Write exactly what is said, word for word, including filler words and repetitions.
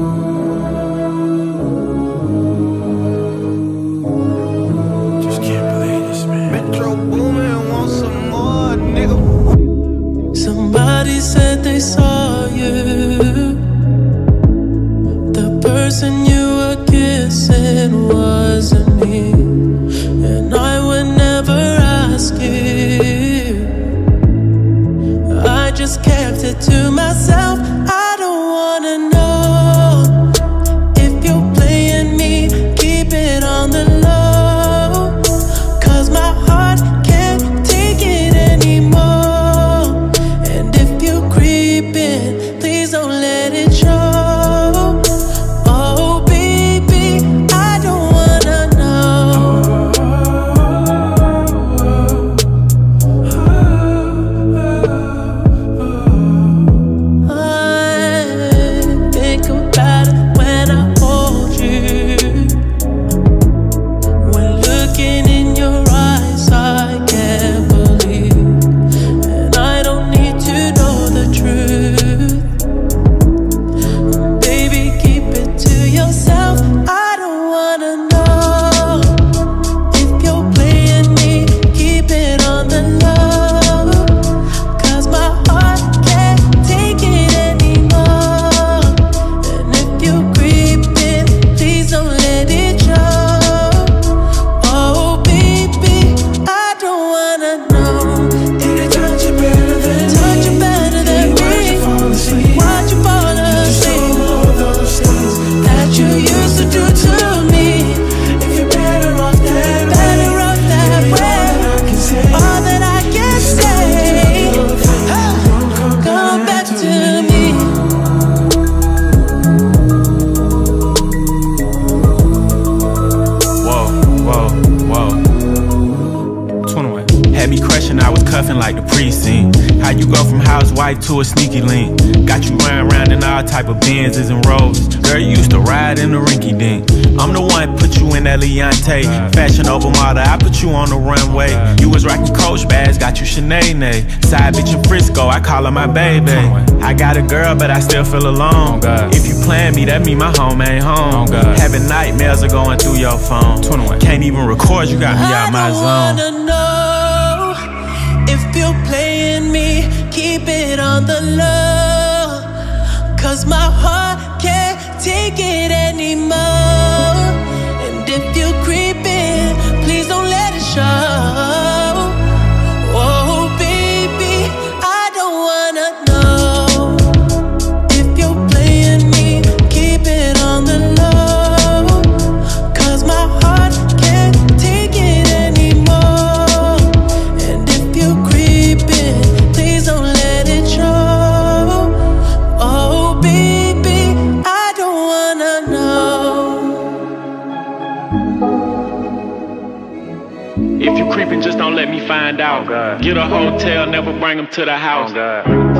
Just can't believe this, man. Metro Boomin wants some more, nigga. Somebody said they saw you. The person you were kissing wasn't me, and I would never ask you. I just kept it to myself. I don't wanna know if you're playing me. Keep it on the low, 'cause my heart can't take it anymore. And if you're creeping, please don't let it show. Oh baby, I don't wanna know. I think about it when I hold you. When looking in your eyes, I can't believe. And I don't need to know the truth. Baby, keep it to yourself. I don't wanna know if you're playing me. Keep it on the low, 'cause my heart can't take it anymore. And if you're creeping, please don't let it show. Oh baby, I don't wanna know. Did I touch you better than Touch you better than me. Watch you fall asleep. Watch you fall asleep. All those things That you used to do to me. if you're better off that way. Better off that way. I can say All that I can say, come back to me. Whoa, whoa, whoa. twenty-one. Had me crushing, I was cuffing like the precinct. How you go from housewife to a sneaky link? Got you running around in all type of Benzes and Rolls. Girl, you used to ride in the rinky dink. I'm the one put you in that Leontay. Fashion over model, I put you on the runway. You was rocking Coach bags, got you Sinead. Side bitch in Frisco, I call her my baby. I got a girl, but I still feel alone. If you plan me, that mean my home ain't home. Having nightmares are going through your phone. Can't even record, you got me out my I zone. don't wanna know if you're playing me. Keep it on the low, 'cause my heart can't take it anymore. And if you're creeping, please don't let it show. Oh baby, I don't wanna know if you're playing me. Keep it on the low, 'cause my heart can't take it anymore. And if you're creeping, please don't let it show. Oh baby, I don't wanna know. If you creeping, just don't let me find out. Get a hotel, never bring them to the house.